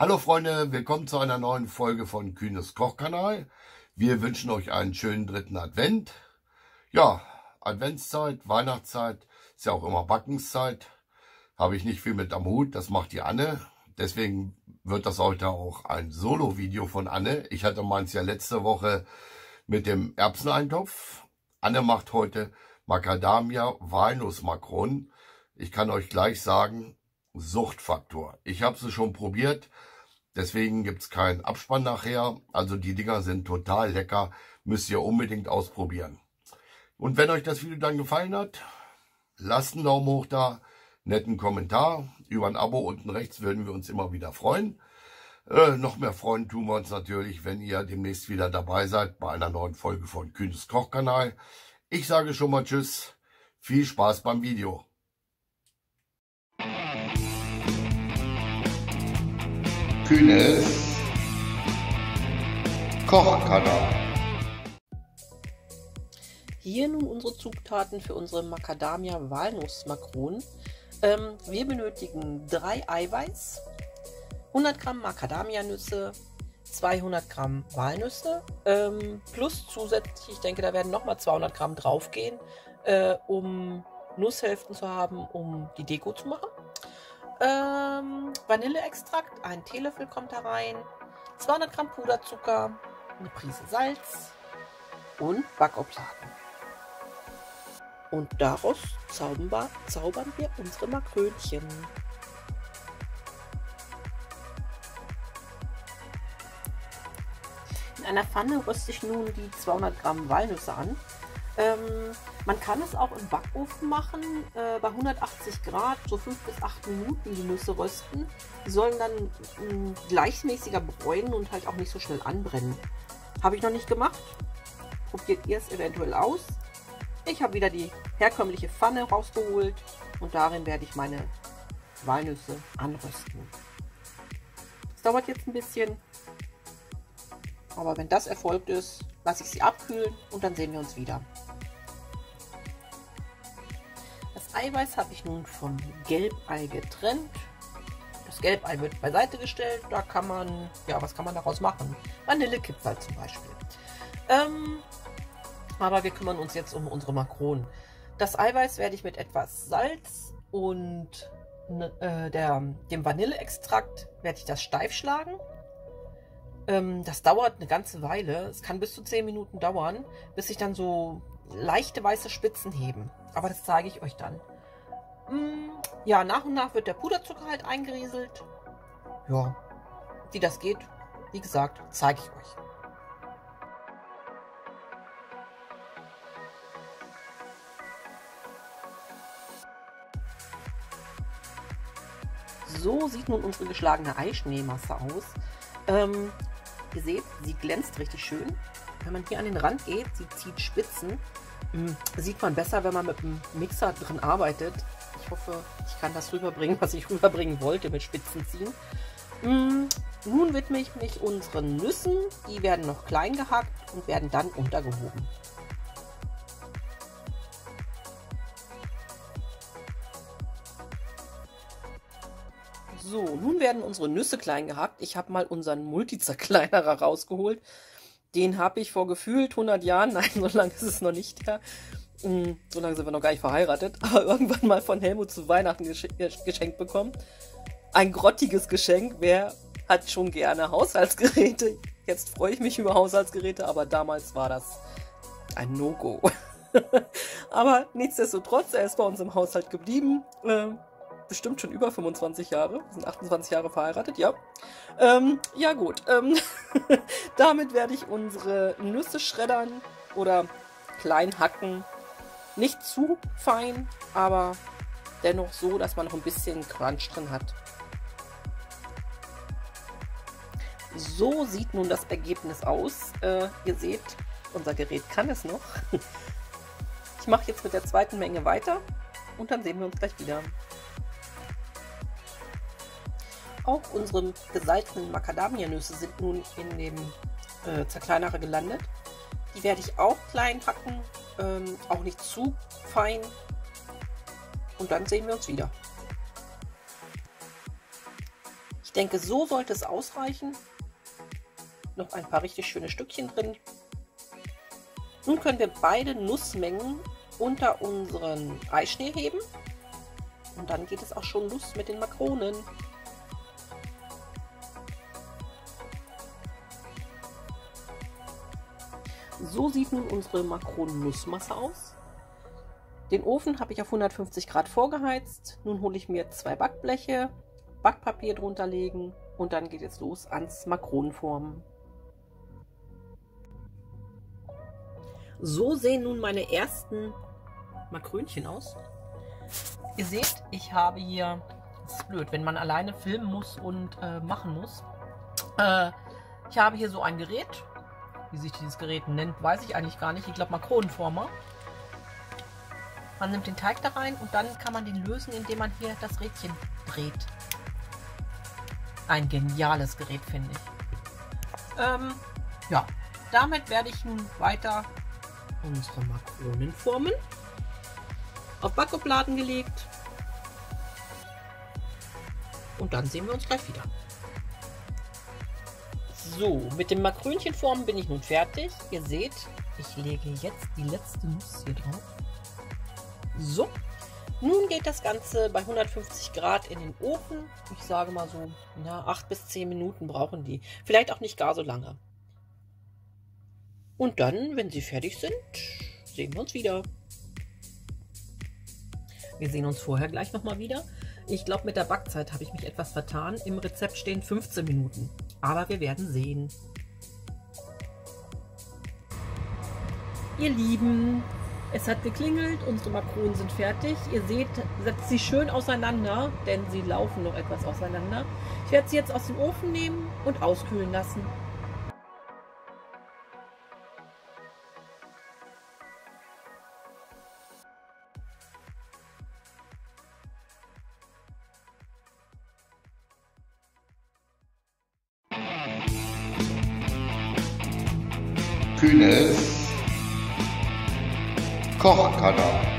Hallo Freunde, willkommen zu einer neuen Folge von Kühnes Kochkanal. Wir wünschen euch einen schönen dritten Advent. Ja, Adventszeit, Weihnachtszeit, ist ja auch immer Backenszeit. Habe ich nicht viel mit am Hut, das macht die Anne. Deswegen wird das heute auch ein Solo-Video von Anne. Ich hatte meins ja letzte Woche mit dem Erbseneintopf. Anne macht heute Macadamia-Walnuss-Makronen. Ich kann euch gleich sagen, Suchtfaktor. Ich habe sie schon probiert. Deswegen gibt es keinen Abspann nachher. Also die Dinger sind total lecker. Müsst ihr unbedingt ausprobieren. Und wenn euch das Video dann gefallen hat, lasst einen Daumen hoch da, netten Kommentar. Über ein Abo unten rechts würden wir uns immer wieder freuen. Noch mehr freuen tun wir uns natürlich, wenn ihr demnächst wieder dabei seid bei einer neuen Folge von Kühnes Kochkanal. Ich sage schon mal Tschüss. Viel Spaß beim Video. Kühnes Kochkanal. Hier nun unsere Zutaten für unsere Macadamia-Walnuss-Makronen. Wir benötigen 3 Eiweiß, 100 Gramm Macadamia-Nüsse, 200 Gramm Walnüsse, plus zusätzlich, ich denke, da werden nochmal 200 Gramm draufgehen, um Nusshälften zu haben, um die Deko zu machen. Vanilleextrakt, ein Teelöffel kommt da rein, 200 Gramm Puderzucker, eine Prise Salz und Backobladen. Und daraus zaubern wir unsere Makrönchen. In einer Pfanne röste ich nun die 200 Gramm Walnüsse an. Man kann es auch im Backofen machen, bei 180 Grad, so 5 bis 8 Minuten die Nüsse rösten. Die sollen dann gleichmäßiger bräunen und halt auch nicht so schnell anbrennen. Habe ich noch nicht gemacht. Probiert ihr es eventuell aus. Ich habe wieder die herkömmliche Pfanne rausgeholt und darin werde ich meine Walnüsse anrösten. Es dauert jetzt ein bisschen, aber wenn das erfolgt ist, lasse ich sie abkühlen und dann sehen wir uns wieder. Das Eiweiß habe ich nun vom Gelbei getrennt. Das Gelbei wird beiseite gestellt. Da kann man, ja, was kann man daraus machen? Vanillekipferl zum Beispiel. Aber wir kümmern uns jetzt um unsere Makronen. Das Eiweiß werde ich mit etwas Salz und dem Vanilleextrakt werde ich das steif schlagen. Das dauert eine ganze Weile. Es kann bis zu 10 Minuten dauern, bis sich dann so leichte weiße Spitzen heben. Aber das zeige ich euch dann. Ja, nach und nach wird der Puderzucker halt eingerieselt. Ja, wie das geht, wie gesagt, zeige ich euch. So sieht nun unsere geschlagene Eischneemasse aus. Ihr seht, sie glänzt richtig schön. Wenn man hier an den Rand geht, sie zieht Spitzen. Sieht man besser, wenn man mit dem Mixer drin arbeitet. Ich hoffe, ich kann das rüberbringen, was ich rüberbringen wollte mit Spitzen ziehen. Nun widme ich mich unseren Nüssen. Die werden noch klein gehackt und werden dann untergehoben. So, nun werden unsere Nüsse klein gehackt. Ich habe mal unseren Multizerkleinerer rausgeholt. Den habe ich vor gefühlt 100 Jahren, nein, so lange ist es noch nicht her, so lange sind wir noch gar nicht verheiratet, aber irgendwann mal von Helmut zu Weihnachten geschenkt bekommen. Ein grottiges Geschenk. Wer hat schon gerne Haushaltsgeräte? Jetzt freue ich mich über Haushaltsgeräte, aber damals war das ein No-Go. Aber nichtsdestotrotz, er ist bei uns im Haushalt geblieben. Bestimmt schon über 25 Jahre. Wir sind 28 Jahre verheiratet, ja. Ja gut. Damit werde ich unsere Nüsse schreddern oder klein hacken. Nicht zu fein, aber dennoch so, dass man noch ein bisschen Crunch drin hat. So sieht nun das Ergebnis aus. Ihr seht, unser Gerät kann es noch. Ich mache jetzt mit der zweiten Menge weiter und dann sehen wir uns gleich wieder. Auch unsere gesalzenen Macadamia-Nüsse sind nun in dem Zerkleinerer gelandet. Die werde ich auch klein hacken, auch nicht zu fein. Und dann sehen wir uns wieder. Ich denke, so sollte es ausreichen. Noch ein paar richtig schöne Stückchen drin. Nun können wir beide Nussmengen unter unseren Eischnee heben. Und dann geht es auch schon los mit den Makronen. So sieht nun unsere Makronen-Nussmasse aus. Den Ofen habe ich auf 150 Grad vorgeheizt. Nun hole ich mir 2 Backbleche, Backpapier drunter legen und dann geht es los ans Makronenformen. So sehen nun meine ersten Makrönchen aus. Ihr seht, ich habe hier, das ist blöd, wenn man alleine filmen muss und machen muss. Ich habe hier so ein Gerät. Wie sich dieses Gerät nennt, weiß ich eigentlich gar nicht. Ich glaube Makronenformer. Man nimmt den Teig da rein und dann kann man den lösen, indem man hier das Rädchen dreht. Ein geniales Gerät, finde ich. Ja, damit werde ich nun weiter unsere Makronen formen. Auf Backobladen gelegt. Und dann sehen wir uns gleich wieder. So, mit dem Makrönchenformen bin ich nun fertig. Ihr seht, ich lege jetzt die letzte Nuss hier drauf. So, nun geht das Ganze bei 150 Grad in den Ofen. Ich sage mal so, ja, 8 bis 10 Minuten brauchen die. Vielleicht auch nicht gar so lange. Und dann, wenn sie fertig sind, sehen wir uns wieder. Wir sehen uns vorher gleich nochmal wieder. Ich glaube, mit der Backzeit habe ich mich etwas vertan. Im Rezept stehen 15 Minuten. Aber wir werden sehen. Ihr Lieben, es hat geklingelt. Unsere Makronen sind fertig. Ihr seht, setzt sie schön auseinander, denn sie laufen noch etwas auseinander. Ich werde sie jetzt aus dem Ofen nehmen und auskühlen lassen. Kühnes Kochkanal.